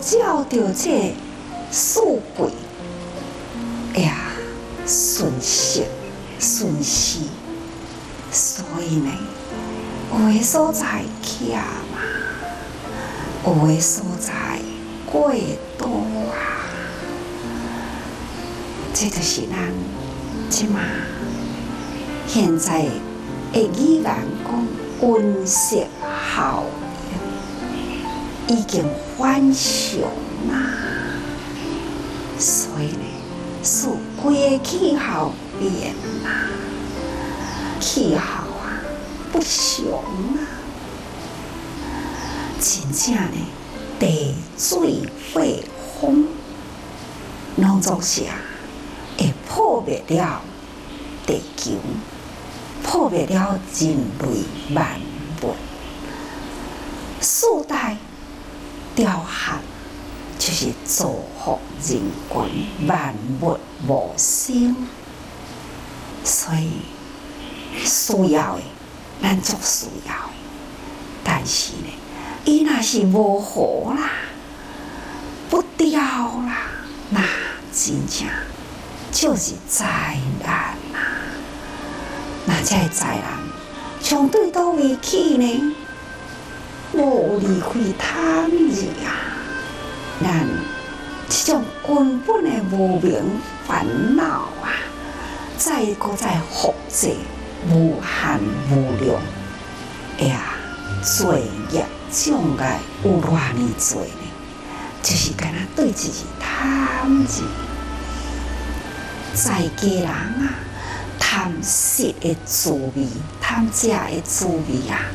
照着这富贵，哎呀，顺势顺势，所以呢，有的所在徛嘛，有的所在过多啊，这就是咱即马现在的语言讲温室效应已经反常啦，所以呢，使规个气候变啦，气候啊不常啊，真正呢，地水火风，拢总是会破灭了地球，破灭了人类万物，四大调和就是造福人群，万物无生，所以需要的咱足需要的，但是呢，伊若是无好啦，不调啦，那真正就是灾难啦。那这灾难从对倒位起呢？无离开贪字啊！咱这种根本的无明烦恼啊，再复制无限无量，哎呀，罪业障碍有偌尼多呢？就是干那对自己贪字，在家人啊，贪食的滋味，贪食的滋味啊，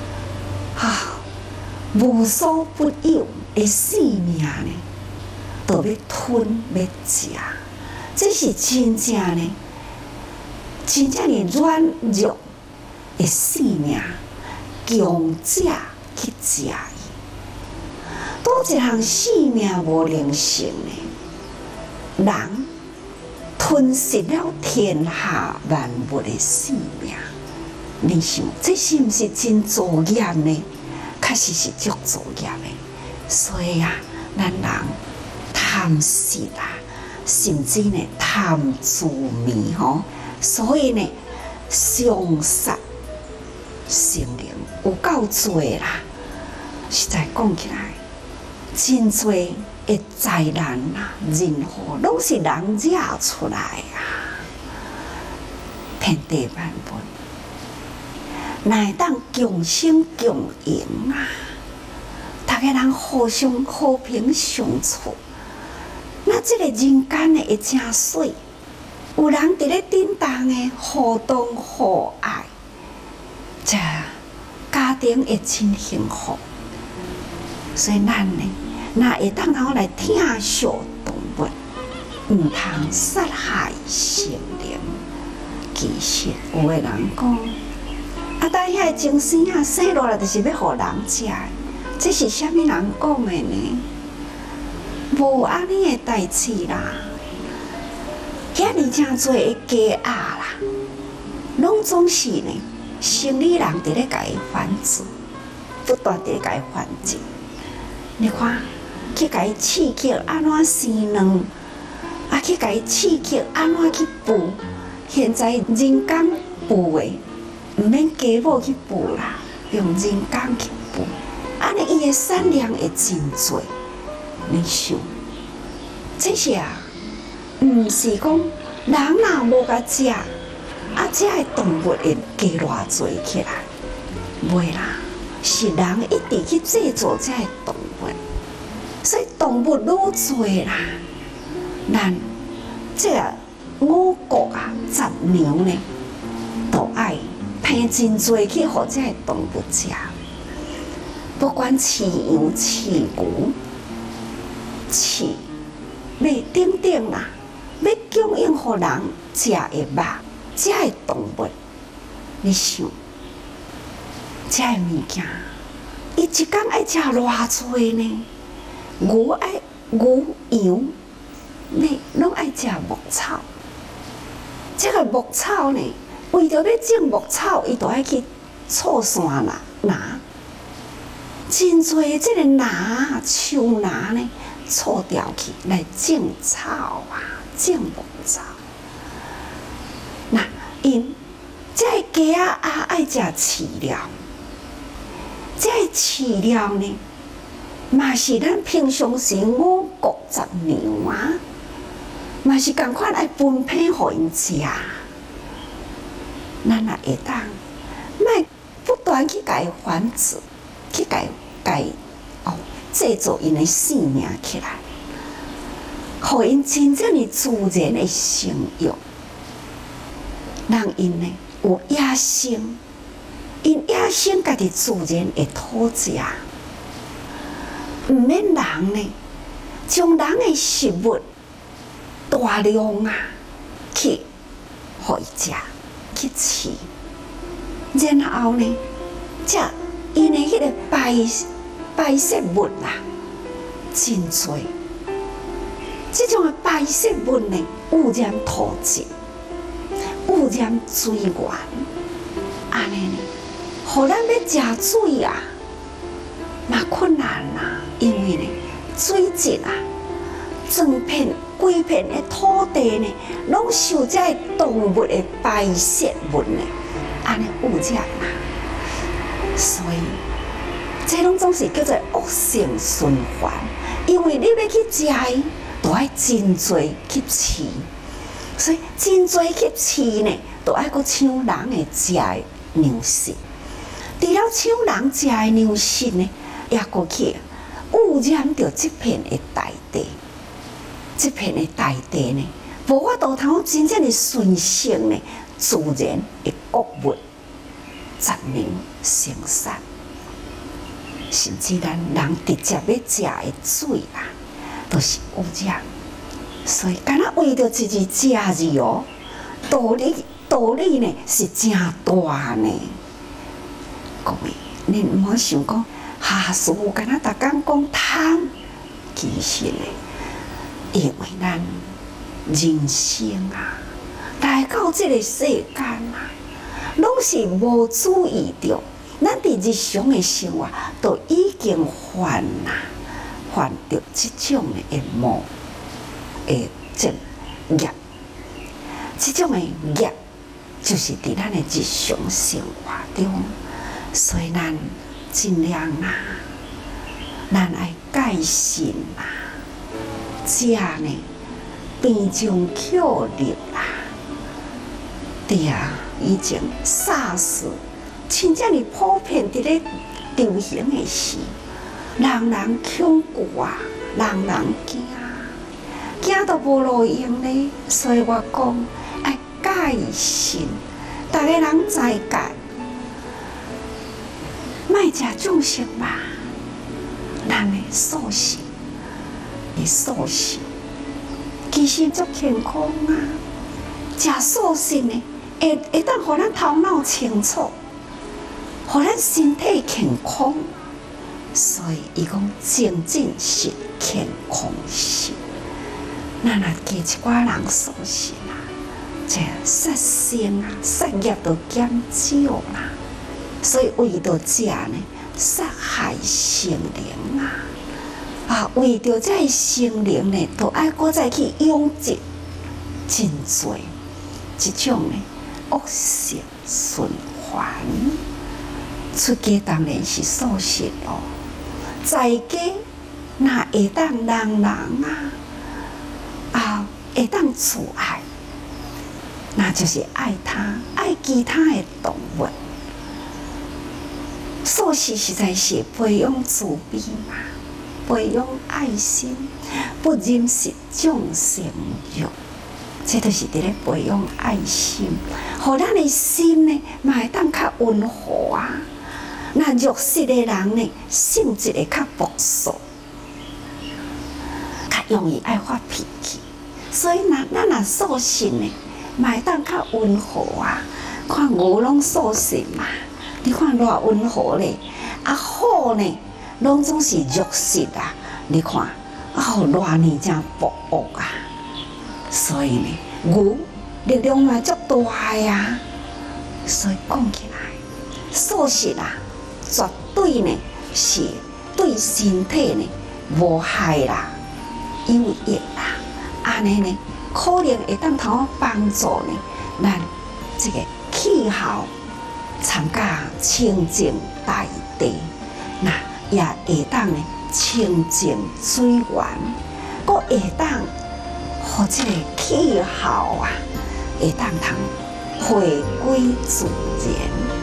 无所不有的生命呢，都要吞要食，这是真正呢，真正的软弱的生命，强者去食伊。多一项生命无灵性呢？人吞噬了天下万物的生命，你想这是毋是真作业呢？确实是足作业的，所以啊，咱人贪食啊，甚至呢贪滋味吼，所以呢，伤杀生灵有够多啦。实在讲起来，真多的灾难啊、人祸，拢是人惹出来啊，天地万物。哪会当共生共赢啊？大家人互相和平相处，那这个人间呢会真水，有人伫咧顶当的互动互爱，这家庭会真幸福。所以咱呢，若会当好来疼惜动物，毋通杀害生灵。其实有个人讲。但遐精神啊，生落来就是要互人食的，这是虾米人讲的呢？无安尼的代志啦，遐尼真多的鸡鸭啦，拢总是呢，生理人伫咧甲伊繁殖，不断伫咧甲伊繁殖。你看，去甲伊刺激安怎生卵，啊去甲伊刺激安怎去孵，现在人工孵的。毋免家母去孵啦，用人工去孵，安尼伊的产量会真多。你想，这是啊，毋是讲人若无甲食，这个动物会加偌多起来？袂啦，是人一直去制作这个动物，所以动物愈多啦，咱这个5谷啊、杂粮呢，都爱。拼真多去互这个动物食，不管饲羊、饲牛、饲马等等啦，要供应互人食的肉，这个动物，你想，这个物件，伊一工爱食偌多呢？牛爱牛羊，你拢爱食牧草，这个牧草呢？为着要种牧草，伊就爱去错山啦拿。 真侪即个拿树拿呢，错掉去来种草啊，种木草。那因这鸡啊爱食饲料，这饲料呢，嘛是咱平常时5穀杂粮啊，嘛是共款爱分配互因食。咱也会当，莫不断去甲伊繁殖，去甲伊制造因的性命起来，互因真正的自然的生育，让因呢有野生，因野生家己自然会讨食，毋免人呢将人的食物大量啊去互伊食。去饲，然后呢，这因的迄个排泄物啦，真多。这种的排泄物呢，污染土质，污染水源，安尼呢，互咱要食水啊，嘛困难啦，因为呢，水质啊，规片的土地呢，拢受这动物的排泄物呢，安尼污染啊，所以这拢总是叫做恶性循环。因为你要去食伊，就爱真多去饲，所以真多去饲呢，就爱搁抢人的食的粮食。除了抢人食的粮食呢，也搁去污染着这片的大地。这片的大地呢，无法度通真正的顺承呢自然的谷物、杂粮生产，甚至咱人直接要食的水啦，都是污染。所以，敢若为着一日食日哦，道理呢是真大呢。各位，你毋好想讲，师父敢若逐工讲汤，其实呢。因为咱人生啊，来到这个世间啊，拢是无注意到，咱伫日常的生活都已经犯着这种的恶的这业，这种的业就是伫咱的日常生活中，所以咱尽量啊，咱爱改善啊。食呢，边种口力啦，对啊，以前 SARS 真正是普遍伫咧流行的时，人人恐惧啊，人人惊都无路用咧，所以我讲爱改善，逐个人在改，莫食众生吧，咱的素食。素食其实足健康啊！食素食呢，会当互咱头脑清楚，互咱身体健康。所以伊讲精进是健康是，咱若加一寡人素食啦，这杀生啊、杀业都减少啦。所以为着食呢，杀害生灵啊！为着这生灵呢，都爱搁再去养殖真多这种呢恶性循环。出家当然是素食哦，在家那会当人会当自爱，那就是爱爱其他的动物。素食实在是培养慈悲嘛。培养爱心，不忍食众生肉，这都是伫咧培养爱心，互咱的心呢，嘛会当较温和啊。那肉食的人呢，性质会较朴素，较容易爱发脾气。所以咱若素食呢，嘛会当较温和啊。看牛拢素食嘛，你看偌温和咧，好呢。拢总是肉食啊！你看，偌呢真薄恶啊！所以呢，牛力量嘛足大呀。所以讲起来，素食啊，绝对呢是对身体呢无害啦，有益啦，安尼呢可能会当通帮助呢咱这个气候参加清净大地，那也会当呢清净水源，阁会当互这个气候啊会当通回归自然。